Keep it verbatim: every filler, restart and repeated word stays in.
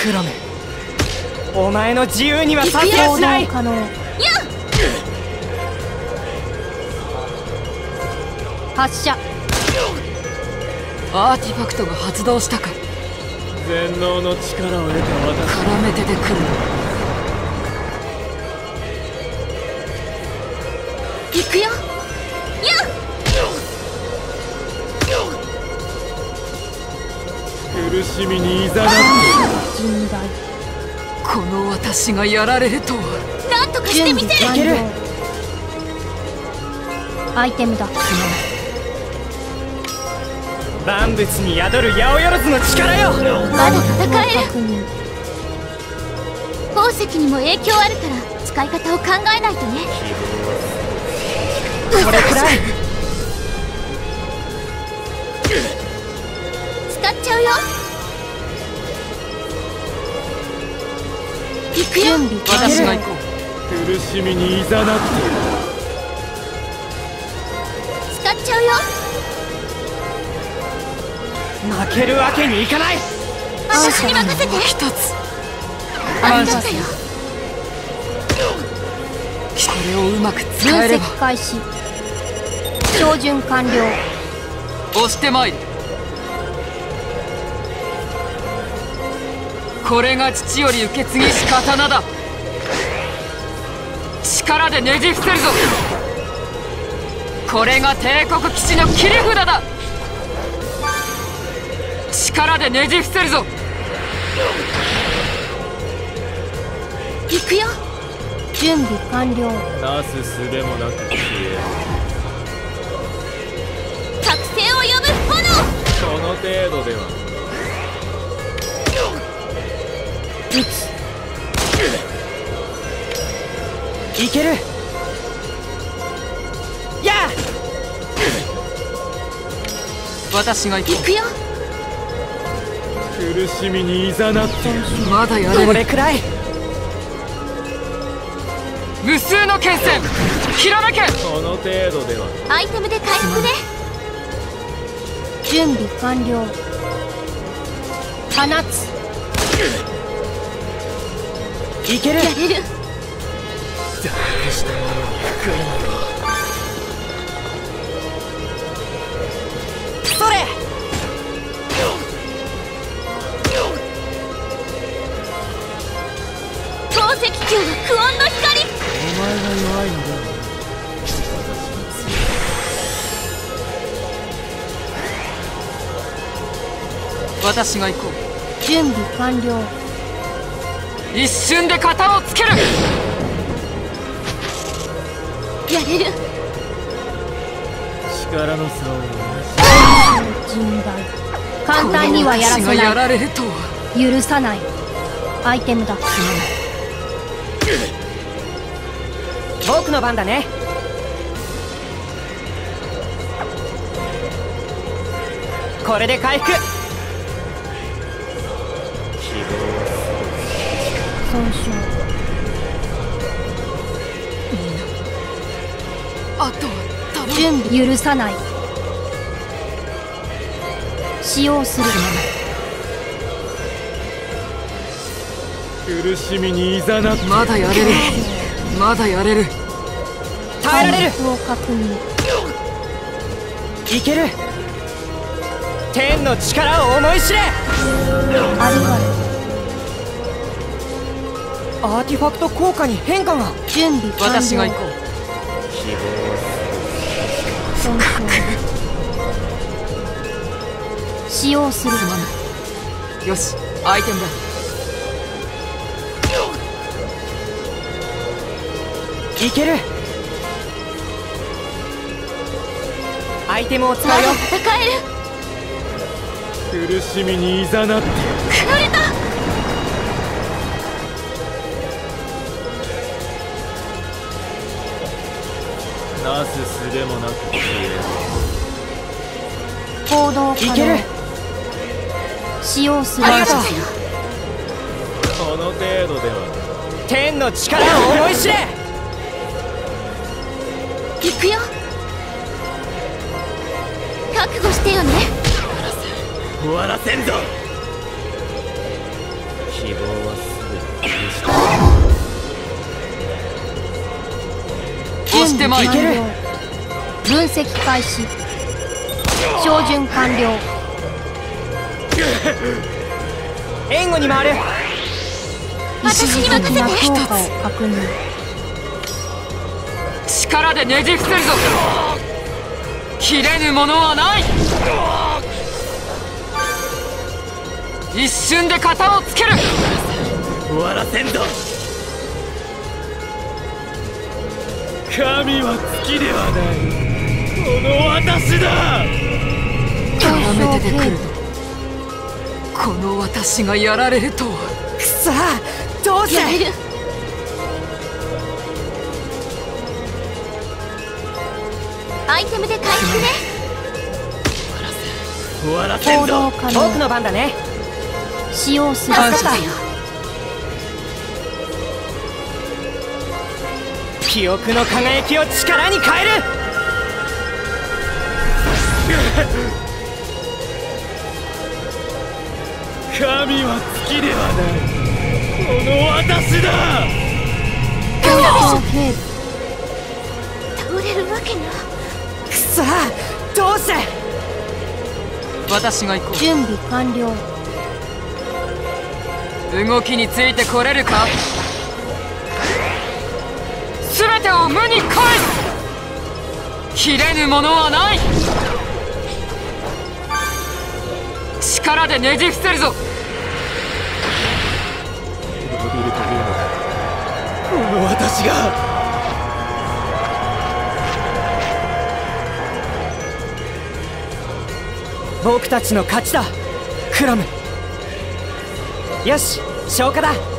クロム、お前の自由にはさせやしない。 発射。 アーティファクトが発動したか。 全能の力を得た私。 絡めててくる。 行くよ。 苦しみにいざなって。 この私がやられるとは。 なんとかしてみせる。いける。アイテムだ。 万物に宿る八百万の力よ。 まだ戦える。宝石にも影響あるから使い方を考えないとね。 これくらい使っちゃうよ。行くよ。 私が行こう。 苦しみにいざなって。 使っちゃうよ。 負けるわけにいかない。 私に任せて。 一つありがとよ。 これをうまく使えれば。 分析開始。標準完了。 押してまいる。これが父より受け継ぎし刀だ。力でねじ伏せるぞ。これが帝国騎士の切り札だ。力でねじ伏せるぞ。 行くよ。準備完了。 なすすべもなく消え。 覚醒を呼ぶ炎。 その程度では。 撃つ。 いける。やあ。 私が行こう。 行くよ。 苦しみにいざなって。 まだやれる。 これくらい。 無数の剣線ひらめけ。 この程度では。 アイテムで回復ね。準備完了。放つ。 いける。 やれる。 ダークしたものに福音を。 それ。 宝石球はクオンの光。 お前が弱いのでは。 私が行こう。 準備完了。 一瞬で型をつける。 やれる。 力の差を甚大。簡単にはやらせない。 やられるとは許さない。アイテムだ。 僕の番だね。これで回復。 損傷。 あとは頼む。 準備許さない。使用する。 苦しみにいざなって。 まだやれる。まだやれる。 耐えられる。 を確認。 いける。天の力を思い知れ。 ありがとう。 アーティファクト効果に変化が。 準備完了。 私が行こう。 損傷。使用する。 よし、アイテムだ。 いける。アイテムを使うよ。 戦える。 苦しみにいざなって。 やれた。 なすすべもなく消え。 行動可能。 いける。 使用する。 ありがとう。 この程度では。 天の力を思い知れ。 行くよ。覚悟してよね。 終わらせんぞ。 希望は全て消した。 押してまいける。 分析開始。照準完了。 援護に回る。 私に任せて。評価を確認。 力でねじ伏せるぞ。切れぬものはない。一瞬で型をつける。 終わらせんぞ。神は月ではない、この私だ。 絡めててくる。この私がやられるとは。 くそー、どうせやれる。アイテムで回復ね。 終わらせん行ぞ。 動可能。 僕の番だね。 使用する。 感謝だよ。 記憶の輝きを力に変える。 神は月ではない、この私だ。 倒れるわけが。 くそー、どうせ私が行こ準備完了。 う。動きについてこれるか。全てを無に返す。切れぬものはない。力でねじ伏せるぞ。 伸びるというのか、この私が。 僕たちの勝ちだ、クロム。よし、消化だ。